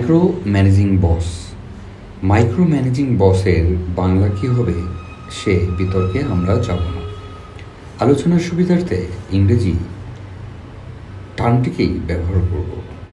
Micro managing boss. Micro managing বসের বাংলা কী হবে সে বিতর্কে আমরা যাব না। আলোচনার সুবিধার্থে ইংরেজি টার্মটিকেই ব্যবহার করব।